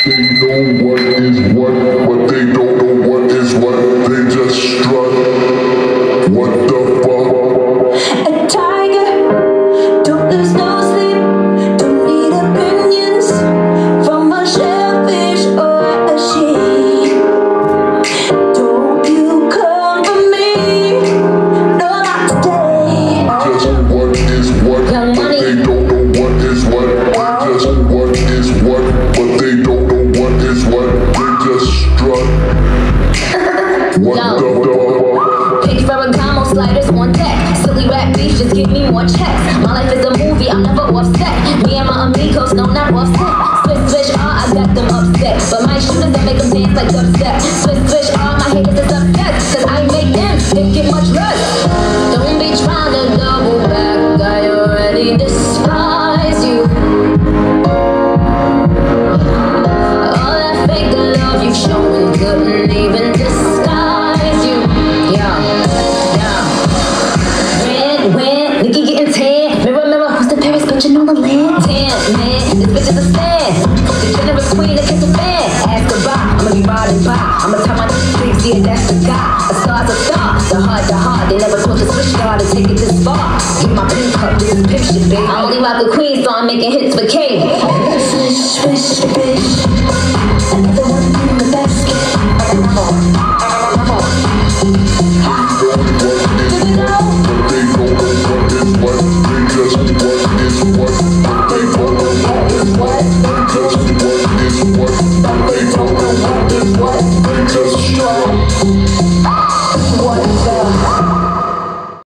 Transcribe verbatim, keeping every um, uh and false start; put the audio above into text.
They know what is what, but they don't know what is what. They just strut. What the fuck? A tiger, don't lose no sleep. Don't need opinions from a shellfish or a sheep. Don't you come for me, no, not today. Just what is what, Young but money. they don't know what is what. They just what is what, but they don't know what is what. They just strut. What No. the fuck? Pitch Ferragamo sliders on deck. Silly rap beef, just give me more checks. My life is a movie, I'm never offset. Me and my amigos, no, not offset. Swish, swish, ah, I got them upset. But my shooters, I make them dance like dubstep. Swish, swish, ah, my haters is upset. Cause I make them, they get much less. Don't be trying to double back, I already despise you. All that fake love you showing couldn't even disguise you. Yeah, yeah. Red, red, nigga getting tan. Mirror, mirror, who's the Paris bitch and on the land? Tan, man, this bitch is a stand. The generous queen that kiss a fan. Ask goodbye, I'ma be riding by. I'ma tell my niggas, yeah, that's the guy. A star's a star, the heart, the heart. They never told the switch guard to take it this far. Get my pink cup, this is pimp shit, baby. I only rock the queen, so I'm making hits for Katie. Swish, swish, bitch.